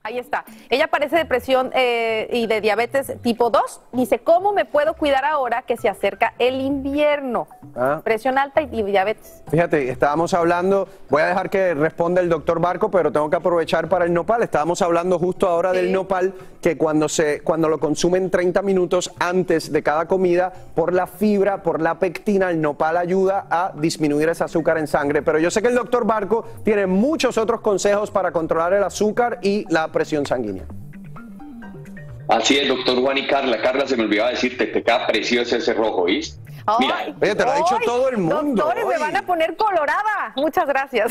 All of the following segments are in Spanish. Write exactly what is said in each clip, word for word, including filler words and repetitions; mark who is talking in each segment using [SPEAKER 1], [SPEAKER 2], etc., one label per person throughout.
[SPEAKER 1] Ahí está. Ella padece de presión eh, y de diabetes tipo dos. Dice, ¿cómo me puedo cuidar ahora que se acerca el invierno? Ah. Presión alta y diabetes.
[SPEAKER 2] Fíjate, estábamos hablando, voy a dejar que responda el doctor Barco, pero tengo que aprovechar para el nopal. Estábamos hablando justo ahora sí. del nopal, que cuando, se, cuando lo consumen treinta minutos antes de cada comida, por la fibra, por la pectina, el nopal ayuda a disminuir ese azúcar en sangre. Pero yo sé que el doctor Barco tiene muchos otros consejos para controlar el azúcar y la presión sanguínea.
[SPEAKER 3] Así es, doctor Juan y Carla. Carla, se me olvidaba decirte, te queda precioso ese rojo, ¿viste?
[SPEAKER 1] Mira,
[SPEAKER 2] oye, te lo ha dicho todo el mundo.
[SPEAKER 1] Doctores, hoy me van a poner colorada. Muchas gracias.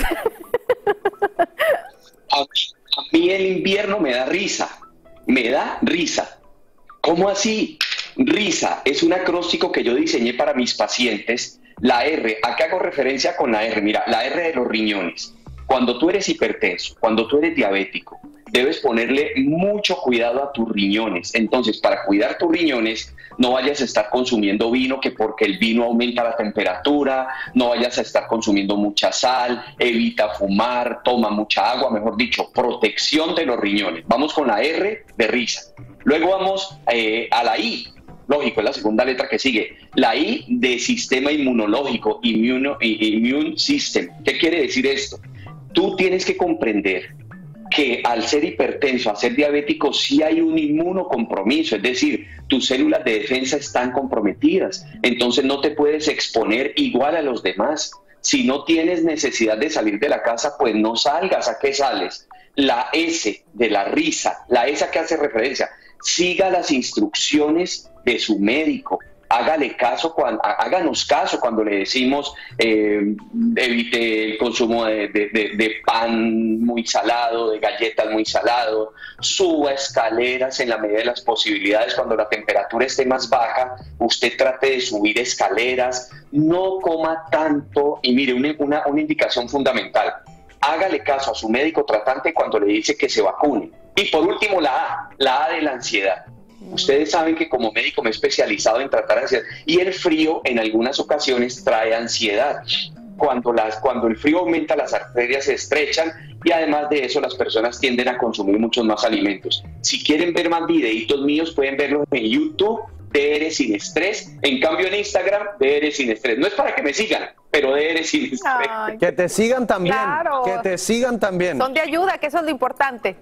[SPEAKER 3] A, a mí el invierno me da risa. Me da risa. ¿Cómo así? Risa es un acróstico que yo diseñé para mis pacientes. La R, ¿a qué hago referencia con la R? Mira, la R de los riñones. Cuando tú eres hipertenso, cuando tú eres diabético, debes ponerle mucho cuidado a tus riñones. Entonces, para cuidar tus riñones, no vayas a estar consumiendo vino, que porque el vino aumenta la temperatura, no vayas a estar consumiendo mucha sal, evita fumar, toma mucha agua, mejor dicho, protección de los riñones. Vamos con la R de risa. Luego vamos eh, a la I. Lógico, es la segunda letra que sigue. La I de sistema inmunológico, immune, immune system. ¿Qué quiere decir esto? Tú tienes que comprender que al ser hipertenso, al ser diabético, sí hay un inmunocompromiso, es decir, tus células de defensa están comprometidas, entonces no te puedes exponer igual a los demás. Si no tienes necesidad de salir de la casa, pues no salgas. ¿A qué sales? La S de la risa, la S que hace referencia, siga las instrucciones de su médico. Hágale caso, cuando, háganos caso cuando le decimos eh, evite el consumo de, de, de, de pan muy salado, de galletas muy salado, suba escaleras en la medida de las posibilidades. Cuando la temperatura esté más baja, usted trate de subir escaleras, no coma tanto. Y mire, una, una, una indicación fundamental, hágale caso a su médico tratante cuando le dice que se vacune. Y por último, la A, la A de la ansiedad. Ustedes saben que como médico me he especializado en tratar ansiedad y el frío en algunas ocasiones trae ansiedad. Cuando, las, cuando el frío aumenta, las arterias se estrechan y además de eso las personas tienden a consumir muchos más alimentos. Si quieren ver más videitos míos pueden verlos en YouTube, D R Sin Estrés. En cambio en Instagram, D R Sin Estrés. No es para que me sigan, pero D R Sin Estrés.
[SPEAKER 1] Ay,
[SPEAKER 2] que te sigan también,
[SPEAKER 1] claro.
[SPEAKER 2] que te sigan también.
[SPEAKER 1] Son de ayuda, que eso es lo importante.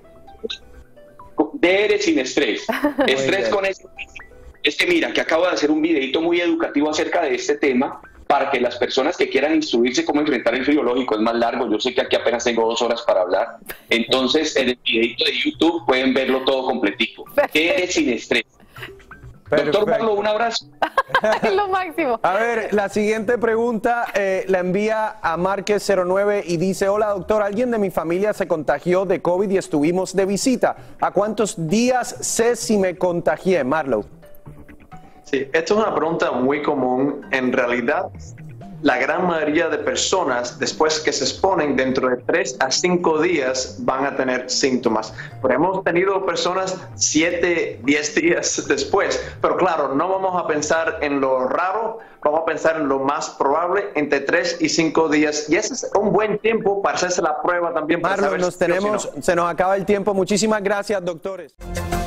[SPEAKER 3] D R Sin Estrés. Estrés con eso. Es que mira, que acabo de hacer un videito muy educativo acerca de este tema para que las personas que quieran instruirse cómo enfrentar el frío, lógico, es más largo. Yo sé que aquí apenas tengo dos horas para hablar. Entonces, en el videito de YouTube pueden verlo todo completico. D R Sin Estrés. Perfecto. Doctor Pablo, un abrazo.
[SPEAKER 1] Es lo máximo.
[SPEAKER 2] A ver, la siguiente pregunta eh, la envía a Márquez cero nueve y dice, hola doctor, alguien de mi familia se contagió de COVID y estuvimos de visita. ¿A cuántos días sé si me contagié? Marlow.
[SPEAKER 4] Sí, esto es una pregunta muy común. En realidad, la gran mayoría de personas, después que se exponen, dentro de tres a cinco días van a tener síntomas. Pero hemos tenido personas siete, diez días después. Pero claro, no vamos a pensar en lo raro, vamos a pensar en lo más probable, entre tres y cinco días. Y ese es un buen tiempo para hacerse la prueba también. Para
[SPEAKER 2] Marlow,
[SPEAKER 4] saber
[SPEAKER 2] nos
[SPEAKER 4] si
[SPEAKER 2] tenemos,
[SPEAKER 4] sí o si no.
[SPEAKER 2] se nos acaba el tiempo. Muchísimas gracias, doctores.